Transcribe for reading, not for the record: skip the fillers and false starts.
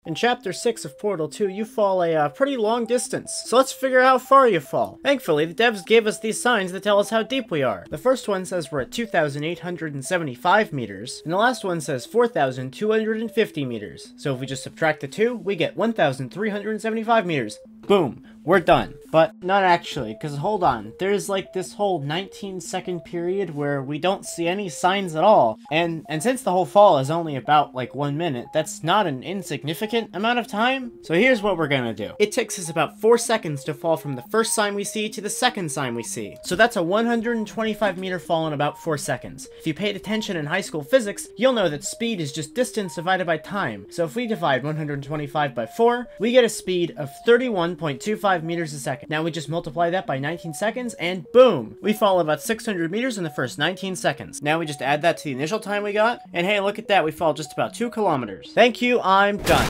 In Chapter 6 of Portal 2, you fall a pretty long distance, so let's figure out how far you fall. Thankfully, the devs gave us these signs that tell us how deep we are. The first one says we're at 2,875 meters, and the last one says 4,250 meters. So if we just subtract the two, we get 1,375 meters. Boom, we're done. But not actually, because hold on, there's like this whole 19-second period where we don't see any signs at all, and since the whole fall is only about like 1 minute, that's not an insignificant amount of time. So here's what we're gonna do. It takes us about 4 seconds to fall from the first sign we see to the second sign we see. So that's a 125 meter fall in about 4 seconds. If you paid attention in high school physics, you'll know that speed is just distance divided by time. So if we divide 125 by 4, we get a speed of 31.25 meters a second. Now we just multiply that by 19 seconds and boom! We fall about 600 meters in the first 19 seconds. Now we just add that to the initial time we got, and hey, look at that, we fall just about 2 kilometers. Thank you, I'm done.